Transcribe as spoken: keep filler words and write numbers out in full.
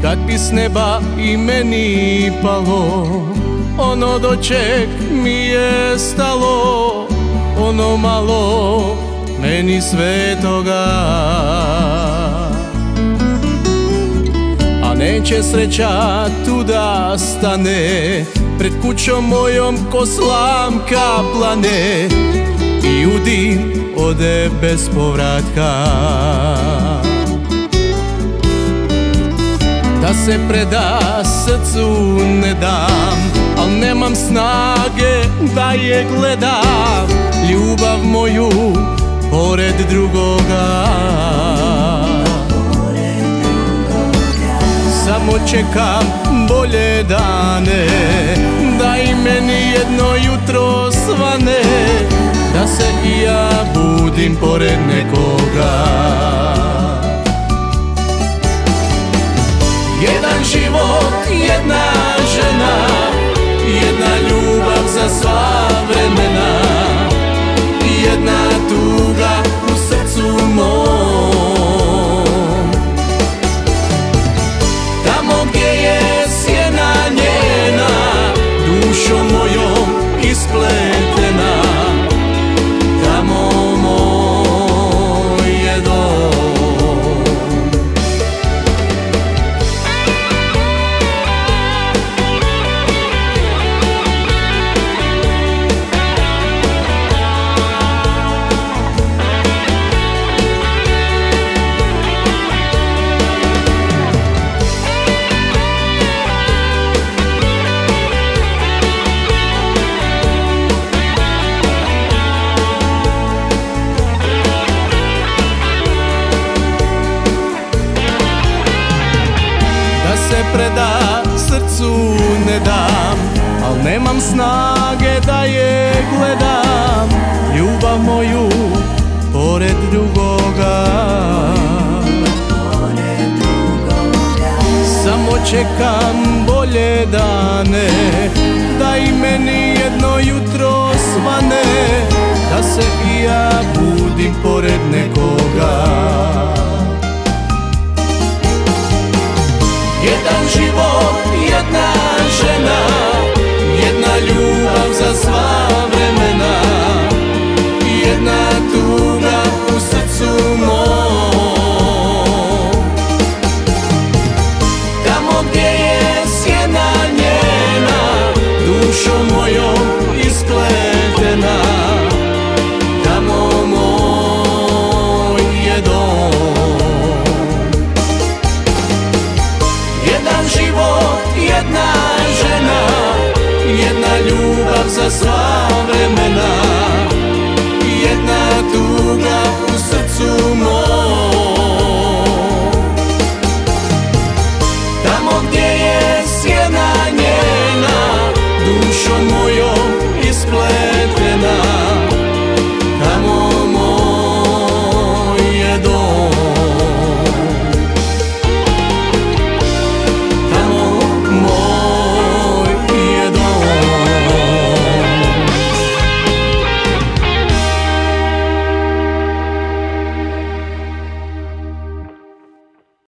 kad bi s neba i meni palo, ono do čeg mi je stalo, ono malo meni svetoga. A neće sreća tu da stane, pred kućom mojom ko slamka plane i u dim ode bez povratka. Da se preda srcu ne dam, al nemam snage da je gledam, ljubav moju pored drugoga. Samo čekam bolje dane, da i meni jedno jutro svane, da se i ja budim pored nekoga. Jedan život, jedna žena, jedna ljubav za sva vremena, jedna tuga u srcu mom. Tamo gdje je sjena njena, dušom mojom ispletena, tamo moj je dom. Preda srcu ne dam, al nemam snage da je gledam, ljubav moju pored drugoga. Samo čekam bolje dane, da i meni jedno jutro svane, da se i ja budim pored nekoga. Jedan život, jedna žena, jedna ljubav za sva vremena, jedna tuga u srcu mom. Tamo gdje je sjena njena, dušom mojom ispletena, tamo moj je dom. Jedan život, jedna žena, jedna ljubav za sva vremena, jedna tuga u srcu mom. Tamo gdje je sjena njena, dušom mojom